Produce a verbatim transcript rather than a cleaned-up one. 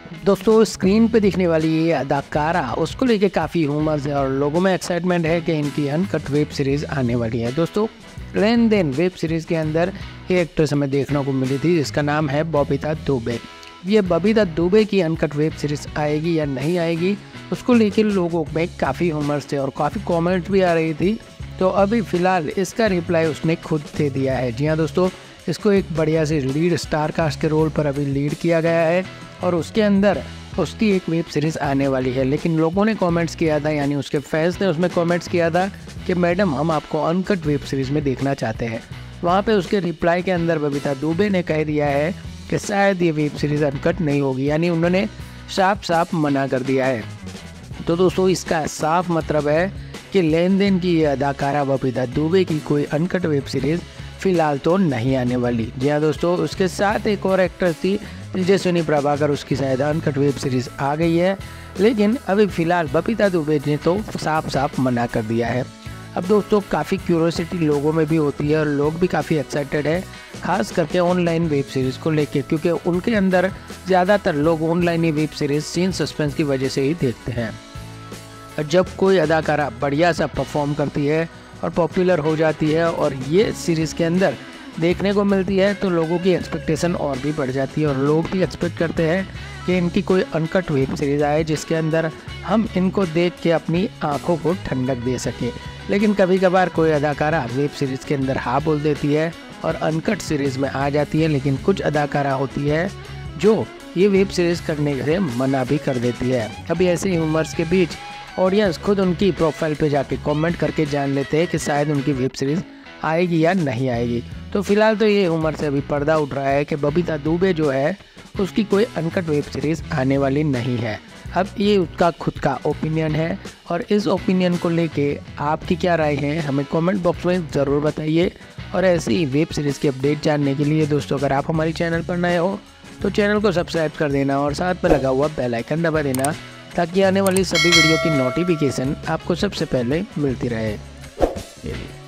दोस्तों स्क्रीन पे दिखने वाली ये अदाकारा उसको लेके काफ़ी ह्यूमर्स है और लोगों में एक्साइटमेंट है कि इनकी अनकट वेब सीरीज़ आने वाली है। दोस्तों लेन देन वेब सीरीज़ के अंदर एक एक्ट्रेस हमें देखने को मिली थी जिसका नाम है बबीता दुबे। ये बबीता दुबे की अनकट वेब सीरीज़ आएगी या नहीं आएगी उसको लेकर लोगों में काफ़ी ह्यूमर्स थे और काफ़ी कॉमेंट्स भी आ रही थी। तो अभी फ़िलहाल इसका रिप्लाई उसने खुद दे दिया है। जी हाँ दोस्तों, इसको एक बढ़िया से लीड स्टार कास्ट के रोल पर अभी लीड किया गया है और उसके अंदर उसकी एक वेब सीरीज़ आने वाली है। लेकिन लोगों ने कमेंट्स किया था, यानी उसके फैंस ने उसमें कमेंट्स किया था कि मैडम हम आपको अनकट वेब सीरीज़ में देखना चाहते हैं। वहाँ पे उसके रिप्लाई के अंदर बबीता दुबे ने कह दिया है कि शायद ये वेब सीरीज़ अनकट नहीं होगी, यानी उन्होंने साफ साफ मना कर दिया है। तो दोस्तों इसका साफ मतलब है कि लेन देन की ये अदाकारा बबीता दुबे की कोई अनकट वेब सीरीज़ फ़िलहाल तो नहीं आने वाली। जी हाँ दोस्तों, उसके साथ एक और एक्ट्रेस थी तेजस्विनी प्रभाकर, उसकी शायद अनकट वेब सीरीज़ आ गई है, लेकिन अभी फ़िलहाल बबीता दुबे ने तो साफ साफ मना कर दिया है। अब दोस्तों काफ़ी क्यूरोसिटी लोगों में भी होती है और लोग भी काफ़ी एक्साइटेड है, खास करके ऑनलाइन वेब सीरीज़ को लेके, क्योंकि उनके अंदर ज़्यादातर लोग ऑनलाइन ही वेब सीरीज़ सीन सस्पेंस की वजह से ही देखते हैं। और जब कोई अदाकारा बढ़िया सा परफॉर्म करती है और पॉपुलर हो जाती है और ये सीरीज़ के अंदर देखने को मिलती है तो लोगों की एक्सपेक्टेशन और भी बढ़ जाती है और लोग भी एक्सपेक्ट करते हैं कि इनकी कोई अनकट वेब सीरीज़ आए जिसके अंदर हम इनको देख के अपनी आंखों को ठंडक दे सकें। लेकिन कभी कभार कोई अदाकारा वेब सीरीज़ के अंदर हाँ बोल देती है और अनकट सीरीज़ में आ जाती है, लेकिन कुछ अदाकारा होती है जो ये वेब सीरीज़ करने से मना भी कर देती है। अभी ऐसे ह्यूमर्स के बीच ऑडियंस खुद उनकी प्रोफाइल पे जाके कमेंट करके जान लेते हैं कि शायद उनकी वेब सीरीज़ आएगी या नहीं आएगी। तो फिलहाल तो ये उम्र से अभी पर्दा उठ रहा है कि बबीता दुबे जो है उसकी कोई अनकट वेब सीरीज़ आने वाली नहीं है। अब ये उसका खुद का ओपिनियन है और इस ओपिनियन को लेके आपकी क्या राय है हमें कमेंट बॉक्स में ज़रूर बताइए। और ऐसी वेब सीरीज़ की अपडेट जानने के लिए दोस्तों अगर आप हमारे चैनल पर नए हो तो चैनल को सब्सक्राइब कर देना और साथ में लगा हुआ बेल आइकन दबा देना ताकि आने वाली सभी वीडियो की नोटिफिकेशन आपको सबसे पहले मिलती रहे।